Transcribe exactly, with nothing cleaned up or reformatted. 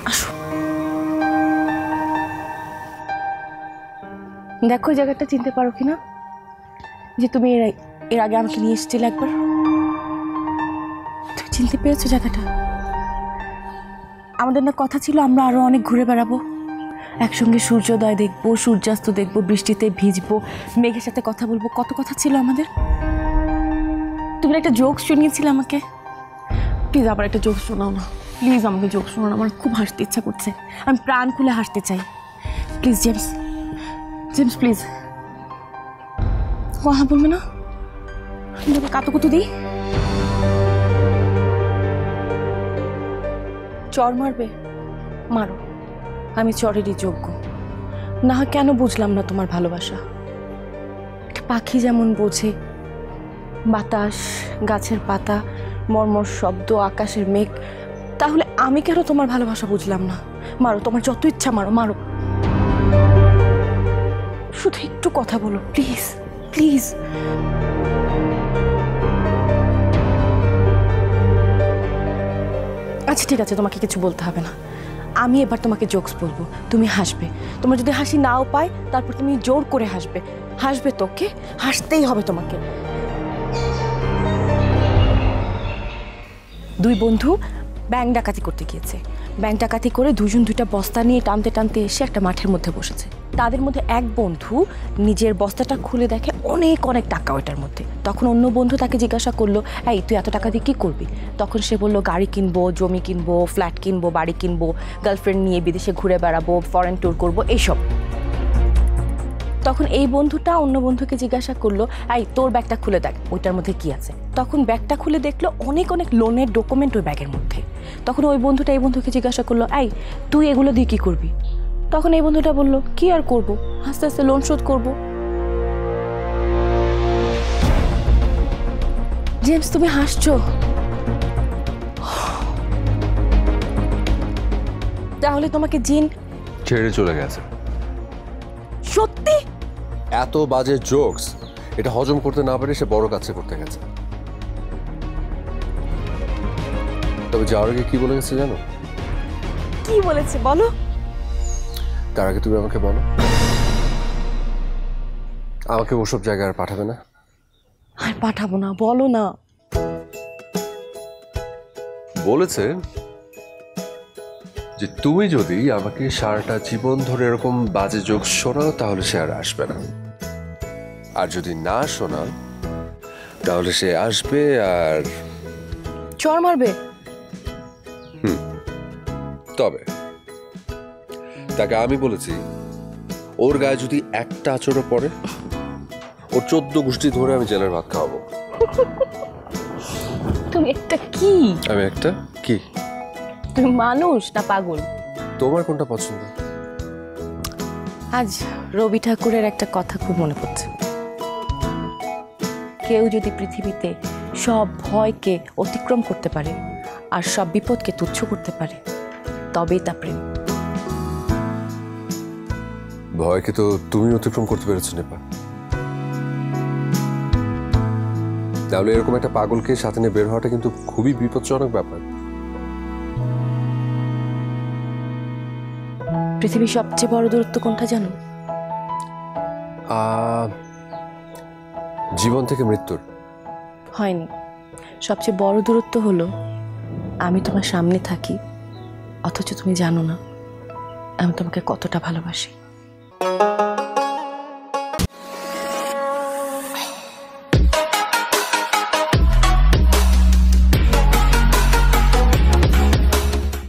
আসো, দেখো এই জায়গাটা চিনতে পারো কিনা, যে তুমি এর এর আগে আমাকে নিয়ে এসেছিলে একবার। তুমি চিনতে পেরেছো জায়গাটা? আমাদের না কথা ছিল আমরা আরো অনেক ঘুরে বেড়াবো, একসঙ্গে সূর্যোদয় দেখবো, সূর্যাস্ত দেখবো, বৃষ্টিতে ভিজবো, মেঘের সাথে কথা বলবো, কত কথা ছিল আমাদের। তুমি একটা জোক শুনিয়েছিলে আমাকে, প্লিজ আবার একটা জোক শোনাও না, প্লিজ আমাকে জোক শোনাও না, আমার খুব হাসতে ইচ্ছা করছে, আমি প্রাণ খুলে হাসতে চাই। Please James, James please. কথা বলবে না? কাতুকুতু দিই, চর মারবে, মারো, আমি চরেরই যোগ্য। না কেন বুঝলাম না তোমার ভালোবাসা। একটা পাখি যেমন বোঝে বাতাস, গাছের পাতা, মর্মর শব্দ, আকাশের মেঘ, তাহলে আমি কেন তোমার ভালোবাসা বুঝলাম না। মারো, তোমার যত ইচ্ছা মারো, মারো, শুধু একটু কথা বলো প্লিজ, প্লিজ। আচ্ছা ঠিক আছে, তোমাকে কিছু বলতে হবে না, আমি এবার তোমাকে জোকস বলবো, তুমি হাসবে। তোমার যদি হাসি নাও পায় তারপর তুমি জোর করে হাসবে, হাসবে তোকে, হাসতেই হবে তোমাকে। দুই বন্ধু ব্যাংক ডাকাতি করতে গিয়েছে, ব্যাংক ডাকাতি করে দুজন দুইটা বস্তা নিয়ে টানতে টানতে এসে একটা মাঠের মধ্যে বসেছে। তাদের মধ্যে এক বন্ধু নিজের বস্তাটা খুলে দেখে অনেক অনেক টাকা ওইটার মধ্যে। তখন অন্য বন্ধু তাকে জিজ্ঞাসা করলো, এই তুই এত টাকা দিয়ে কী করবি? তখন সে বলল, গাড়ি কিনবো, জমি কিনবো, ফ্ল্যাট কিনবো, বাড়ি কিনবো, গার্লফ্রেন্ড নিয়ে বিদেশে ঘুরে বেড়াবো, ফরেন ট্যুর করবো, এইসব। তখন এই বন্ধুটা অন্য বন্ধুকে জিজ্ঞাসা করলো, এই তোর ব্যাগটা খুলে দেখ, ওইটার মধ্যে কি আছে? তখন ব্যাগটা খুলে দেখলো অনেক অনেক লোনের ডকুমেন্ট ওই ব্যাগের মধ্যে। তখন ওই বন্ধুটা এই বন্ধুকে জিজ্ঞাসা করলো, এই তুই এগুলো দিয়ে কী করবি? তখন এই বন্ধুটা বলল, কি আর করব, আস্তে আস্তে লোন শোধ করব। জেমস তুমি হাসছো, তাহলে তোমাকে জিন ছেড়ে চলে গেছে। সত্যি? এত বাজে জোকস, এটা হজম করতে না পারে সে বড় কাছে করতে গেছে। তবে যাওয়ার আগে কি বলে গেছে জানো? কি বলেছে বলো? তার আগে তুমি আমাকে বলো, আমাকে ওসব জায়গায় আর পাঠাবে না? আর পাঠাবো না, বলো না। বলেছে যে তুমি যদি আমাকে সারাটা জীবন ধরে এরকম বাজে জোক শোনাও তাহলে সে আর আসবে না, আর যদি না শোনাও তাহলে সে আসবে আর চর মারবে। হুম, তবে তাকে আমি বলেছি ওর গায়ে যদি একটা আচরও পড়ে ওর চোদ্দ গোষ্ঠী ধরে আমি জেলের ভাত খাওয়াবো। তুমি একটা কি? আমি একটা কি? তুমি মানুষ না পাগল? তোমার কোনটা পছন্দ? আজ রবি ঠাকুরের একটা কথা খুব মনে পড়ছে, কেউ যদি পৃথিবীতে সব ভয়কে অতিক্রম করতে পারে আর সব বিপদকে তুচ্ছ করতে পারে তবেই তা প্রেম। ভয়কে তো তুমি অতিক্রম করতে পেরেছো নেপা, তাহলে এরকম একটা পাগলকে সাথে নিয়ে বের হওয়াটা কিন্তু খুবই বিপজ্জনক ব্যাপার। পৃথিবীর সবচেয়ে বড় দূরত্ব কোনটা জানো? জীবন থেকে মৃত্যুর। হয়নি, সবচেয়ে বড় দূরত্ব হলো আমি তোমার সামনে থাকি অথচ তুমি জানো না আমি তোমাকে কতটা ভালোবাসি।